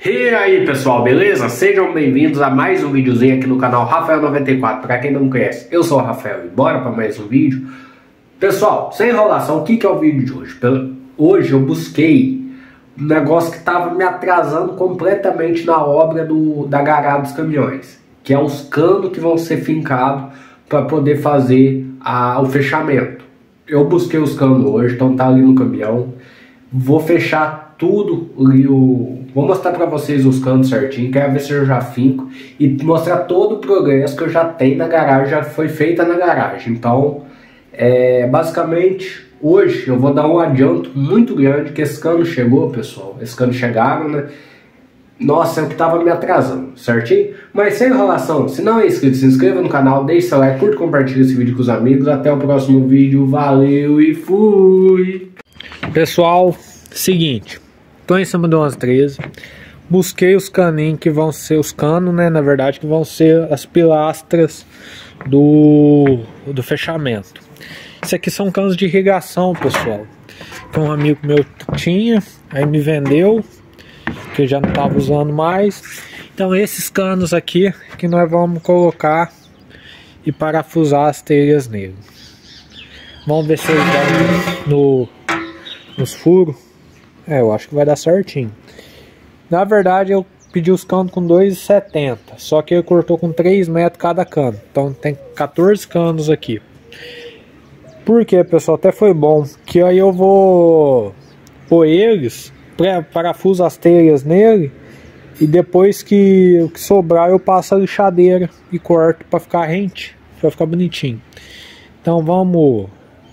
E aí pessoal, beleza? Sejam bem-vindos a mais um videozinho aqui no canal Rafael94. Para quem não me conhece, eu sou o Rafael e bora para mais um vídeo. Pessoal, sem enrolação, o que é o vídeo de hoje? Hoje eu busquei um negócio que estava me atrasando completamente na obra da garagem dos caminhões, que é os canos que vão ser fincados para poder fazer o fechamento. Eu busquei os canos hoje, então tá ali no caminhão. Vou fechar tudo ali, vou mostrar para vocês os canos certinho, quero ver se eu já finco e mostrar todo o progresso que eu já tenho na garagem, já foi feita na garagem. Então, basicamente, hoje eu vou dar um adianto muito grande que esse cano chegou, pessoal. Esses canos chegaram, né? Nossa, é o que tava me atrasando, certinho? Mas sem enrolação, se não é inscrito, se inscreva no canal, deixe seu like, curta e compartilhe esse vídeo com os amigos. Até o próximo vídeo, valeu e fui! Pessoal, seguinte, tô em cima do 1113, busquei os caninhos que vão ser os canos, né, na verdade, que vão ser as pilastras do fechamento. Isso aqui são canos de irrigação, pessoal, que um amigo meu tinha, aí me vendeu, que eu já não tava usando mais. Então esses canos aqui que nós vamos colocar e parafusar as telhas nele. Vamos ver se ele dá nos furos. Eu acho que vai dar certinho. Na verdade eu pedi os canos com 2,70, só que ele cortou com 3 metros cada cano. Então tem 14 canos aqui. Por que, pessoal? Até foi bom, que aí eu vou pôr eles, parafuso as telhas nele, e depois que o que sobrar eu passo a lixadeira e corto para ficar rente, para ficar bonitinho. Então vamos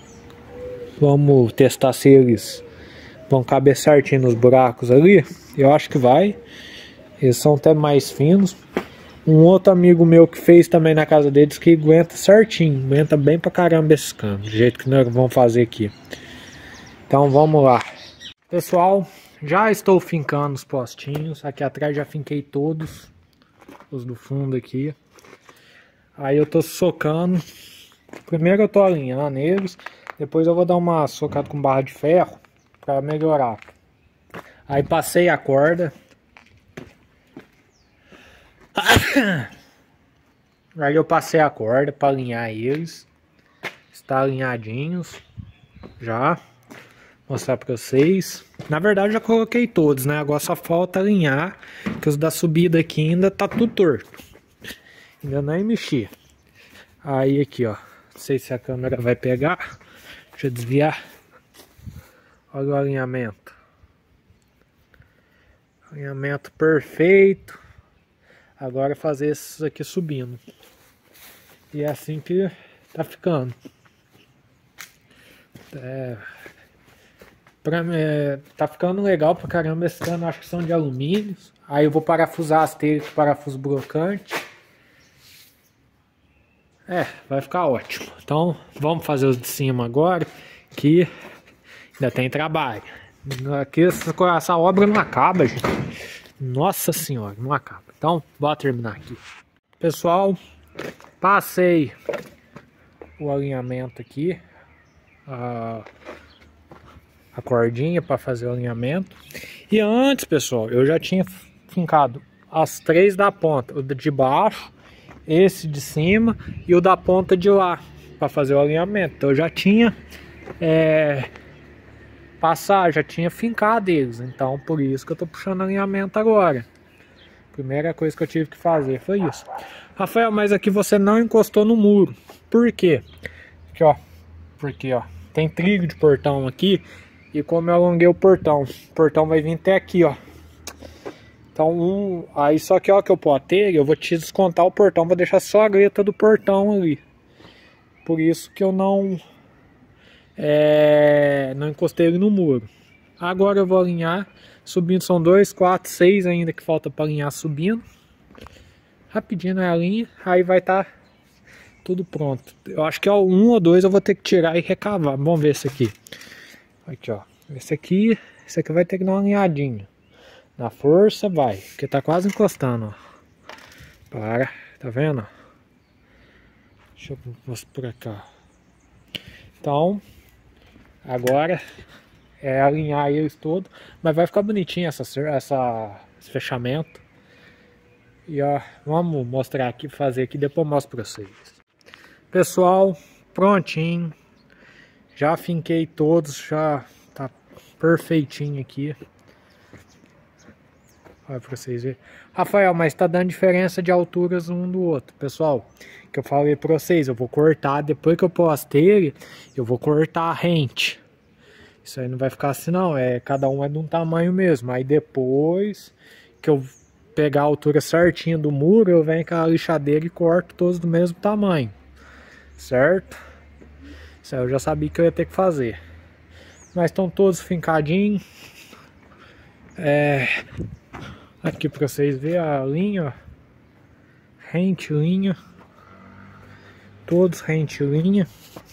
testar se eles vão caber certinho nos buracos ali. Eu acho que vai. Eles são até mais finos. Um outro amigo meu que fez também na casa deles que aguenta certinho. Aguenta bem pra caramba esses canos, do jeito que nós vamos fazer aqui. Então vamos lá. Pessoal, já estou fincando os postinhos. Aqui atrás já finquei todos. Os do fundo aqui. Aí eu tô socando. Primeiro eu tô alinhando eles. Depois eu vou dar uma socada com barra de ferro para melhorar. Aí passei a corda. Aí eu passei a corda para alinhar eles. Está alinhadinhos. Já. Mostrar para vocês. Na verdade eu já coloquei todos, né? Agora só falta alinhar. Que os da subida aqui ainda tá tudo torto. Ainda nem mexi. Aí aqui, ó. Não sei se a câmera vai pegar. Deixa eu desviar. Olha o alinhamento. Alinhamento perfeito. Agora fazer esses aqui subindo. E é assim que tá ficando. Tá ficando legal pra caramba esse cano. Acho que são de alumínio. Aí eu vou parafusar as telhas com parafuso brocante. Vai ficar ótimo. Então vamos fazer os de cima agora, que ainda tem trabalho. Aqui essa obra não acaba, gente. Nossa senhora, não acaba. Então bora terminar aqui. Pessoal, passei o alinhamento aqui, a cordinha para fazer o alinhamento. E antes, pessoal, eu já tinha fincado as 3 da ponta, o de baixo, esse de cima e o da ponta de lá, para fazer o alinhamento. Então eu já tinha já tinha fincado eles, então por isso que eu tô puxando alinhamento agora. Primeira coisa que eu tive que fazer foi isso. Rafael, mas aqui você não encostou no muro. Por quê? Aqui, ó. Porque, ó, tem trilho de portão aqui, e como eu alonguei o portão vai vir até aqui, ó. Então, aí só que, ó, que eu botei, eu vou te descontar o portão, vou deixar só a greta do portão ali. Por isso que eu não encostei ele no muro. Agora eu vou alinhar, subindo, são 2, 4, 6 ainda que falta para alinhar subindo. Rapidinho na linha, aí vai estar tudo pronto. Eu acho que ó, 1 ou 2 eu vou ter que tirar e recavar. Vamos ver esse aqui. Aqui, ó. Esse aqui vai ter que dar uma alinhadinha. Na força vai, porque tá quase encostando, ó. Tá vendo? Deixa eu mostrar por cá. Então, agora é alinhar eles todos, mas vai ficar bonitinho essa esse fechamento. E ó, vamos mostrar aqui, fazer aqui, depois eu mostro pra vocês. Pessoal, prontinho. Já finquei todos, já tá perfeitinho aqui. Olha pra vocês verem. Rafael, mas tá dando diferença de alturas um do outro. Pessoal, que eu falei pra vocês, eu vou cortar, depois que eu postei ele, eu vou cortar a rente. Isso aí não vai ficar assim não, cada um é de um tamanho mesmo. Aí depois que eu pegar a altura certinha do muro, eu venho com a lixadeira e corto todos do mesmo tamanho. Certo? Isso aí eu já sabia que eu ia ter que fazer. Mas estão todos fincadinhos. Aqui pra vocês verem a linha, ó. Rente, linha. Todos rente, linha.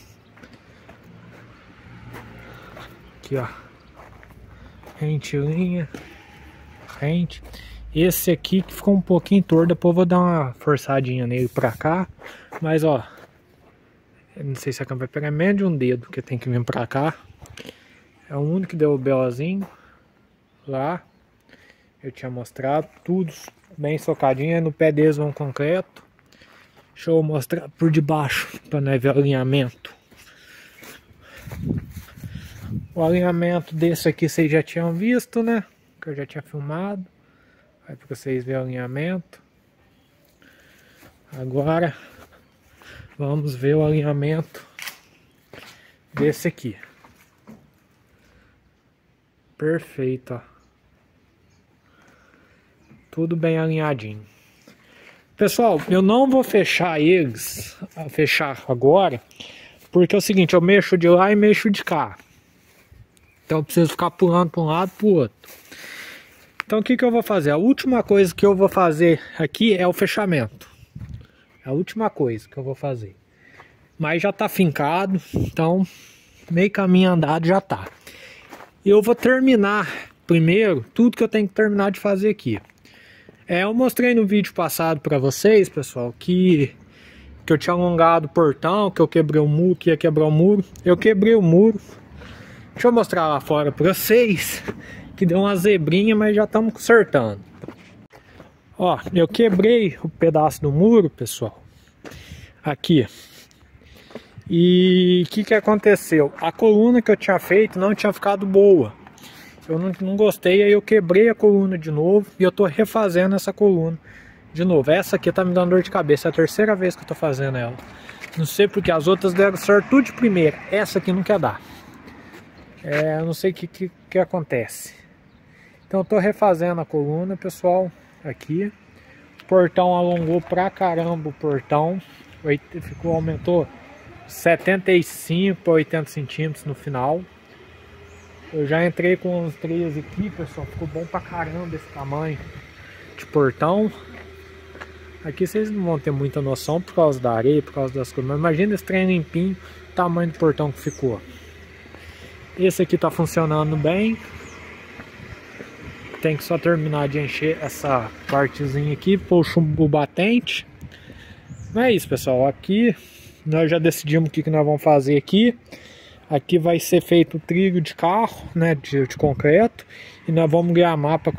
Aqui, ó. Rente, linha. Rente. Esse aqui que ficou um pouquinho torto, depois eu vou dar uma forçadinha nele pra cá. Mas, ó. Eu não sei se a câmera vai pegar menos de um dedo, que tem que vir pra cá. É o único que deu o BOzinho. Lá. Eu tinha mostrado tudo bem socadinho. No pé deles vão concreto. Deixa eu mostrar por debaixo para nós ver o alinhamento. O alinhamento desse aqui vocês já tinham visto, né? Que eu já tinha filmado. Aí para vocês verem o alinhamento. Agora vamos ver o alinhamento desse aqui. Perfeito, ó. Tudo bem alinhadinho. Pessoal, eu não vou fechar eles, fechar agora, porque é o seguinte, eu mexo de lá e mexo de cá. Então eu preciso ficar pulando para um lado e para o outro. Então o que eu vou fazer? A última coisa que eu vou fazer aqui é o fechamento. É a última coisa que eu vou fazer. Mas já está fincado, então meio caminho andado já está. Eu vou terminar primeiro tudo que eu tenho que terminar de fazer aqui. Eu mostrei no vídeo passado para vocês, pessoal, que eu tinha alongado o portão, que eu quebrei o muro, que ia quebrar o muro. Eu quebrei o muro. Deixa eu mostrar lá fora para vocês, que deu uma zebrinha, mas já estamos consertando. Ó, eu quebrei o pedaço do muro, pessoal, aqui. E o que aconteceu? A coluna que eu tinha feito não tinha ficado boa. Eu não gostei, aí eu quebrei a coluna de novo e eu tô refazendo essa coluna de novo. Essa aqui tá me dando dor de cabeça, é a terceira vez que eu tô fazendo ela. Não sei porque as outras deram certo tudo de primeira, essa aqui não quer dar. Eu não sei o que acontece. Então eu tô refazendo a coluna, pessoal, aqui. O portão alongou pra caramba o portão. Aumentou 75 para 80 centímetros no final. Eu já entrei com uns 13 aqui, pessoal. Ficou bom pra caramba esse tamanho de portão. Aqui vocês não vão ter muita noção por causa da areia, por causa das coisas. Mas imagina esse trem limpinho, o tamanho do portão que ficou. Esse aqui tá funcionando bem. Tem que só terminar de encher essa partezinha aqui, pôr o chumbo batente. Não é isso, pessoal. Aqui nós já decidimos o que nós vamos fazer aqui. Aqui vai ser feito o trilho de carro, né, de concreto, e nós vamos gramar para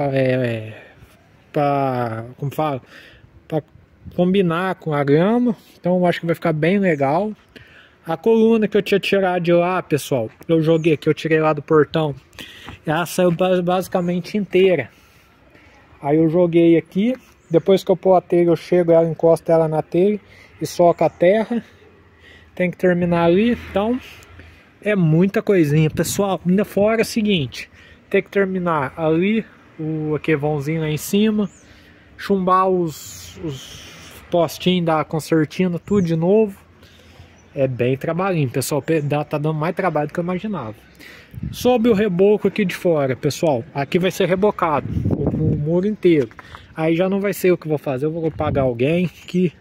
combinar com a grama. Então eu acho que vai ficar bem legal. A coluna que eu tinha tirado de lá, pessoal, eu joguei aqui, eu tirei lá do portão, ela saiu basicamente inteira. Aí eu joguei aqui, depois que eu pôr a telha, eu chego, ela encosto ela na telha e soca a terra. Tem que terminar ali, então é muita coisinha, pessoal. Ainda fora é o seguinte, tem que terminar ali o aquevãozinho lá em cima, chumbar os postinhos da concertina, tudo de novo. É bem trabalhinho, pessoal. Tá dando mais trabalho do que eu imaginava. Sobre o reboco aqui de fora, pessoal, aqui vai ser rebocado o muro inteiro. Aí já não vai ser eu que vou fazer, eu vou pagar alguém que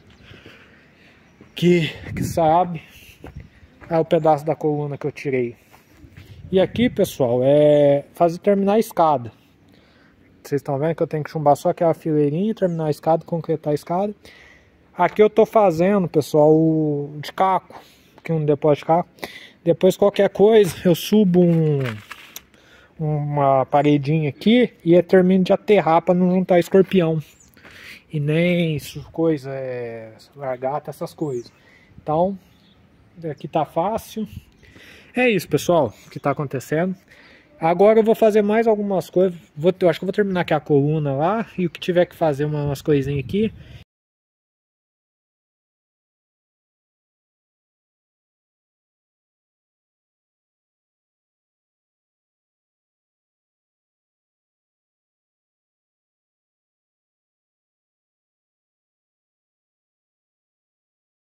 sabe. É o pedaço da coluna que eu tirei. E aqui, pessoal, terminar a escada. Vocês estão vendo que eu tenho que chumbar só aquela fileirinha, terminar a escada, concretar a escada. Aqui eu tô fazendo, pessoal, o de caco, aqui um depósito de caco. Depois qualquer coisa, eu subo uma paredinha aqui e eu termino de aterrar para não juntar escorpião. E nem isso, coisa, lagarta, essas coisas. Então, aqui tá fácil. É isso, pessoal, que tá acontecendo. Agora eu vou fazer mais algumas coisas. Eu acho que eu vou terminar aqui a coluna lá. E o que tiver que fazer umas coisinhas aqui.